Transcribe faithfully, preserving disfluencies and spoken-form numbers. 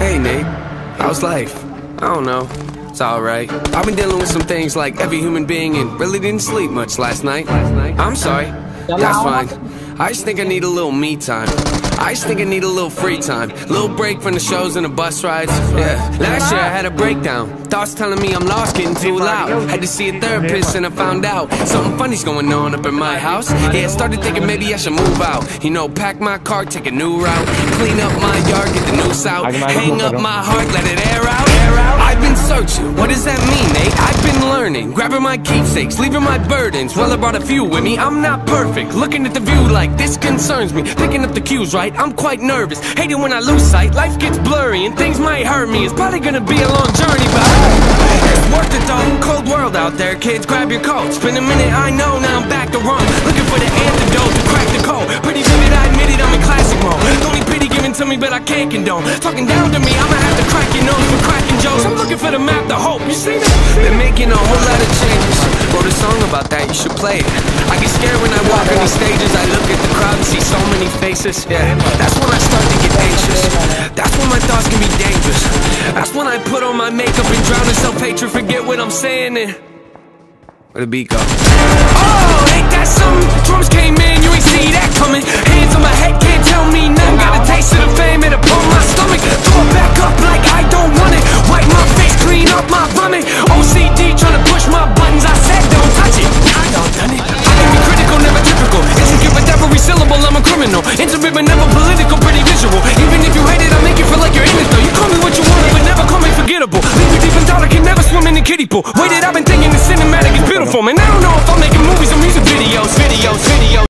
Hey Nate, how's life? I don't know, it's alright. I've been dealing with some things like every human being and really didn't sleep much last night. I'm sorry, that's fine. I just think I need a little me time. I just think I need a little free time. Little break from the shows and the bus rides. Yeah, last year I had a breakdown. Thoughts telling me I'm lost, getting too loud. Had to see a therapist and I found out something funny's going on up in my house. Yeah, I started thinking maybe I should move out. You know, pack my car, take a new route. Clean up my yard, get the noose out. Hang up my heart, let it air out. I've been searching, what does that mean, Nate? I've been learning, grabbing my keepsakes, leaving my burdens. Well, I brought a few with me, I'm not perfect. Looking at the view like this concerns me. Picking up the cues right, I'm quite nervous. Hate it when I lose sight, life gets blurry and things might hurt me. It's probably gonna be a long journey, but it's worth it though. Cold world out there, kids, grab your coats. Been a minute, I know, now I'm back to run. Looking for the antidote to crack the code. Pretty vivid, I admit it, I'm in classic mode. Don't need pity given to me, but I can't condone. Talking down to me, I'ma have to crack your nose for cracking jokes. I'm looking for the map to hope, you see that? Been making a whole lot of changes. Wrote a song about that, you should play it. I get scared when I walk on these stages. I look at the crowd and see so many faces. Yeah, that's when I start to get anxious. That's when my thoughts can be dangerous. That's when I put on my makeup and drown in self-hatred. Forget what I'm saying and where the beat go? Oh, ain't that something? Drums came in, you ain't see that coming. Hands on my head, can't tell me nothing. Got a taste of the fame, it upon my stomach. Throw it back up like I don't want it. Wipe my face, clean up my vomit. O C D trying to push my buttons. I said don't touch it. I don't done it. I can be critical, never typical. Intricate with every syllable, I'm a criminal. Intimate but never political, pretty visual. Even if you hate it, I make you feel like you're in it though. You call me what you want, but never call me forgettable. Leave you deep in thought, I can never swim in the kiddie pool. Waited, I've been thinking this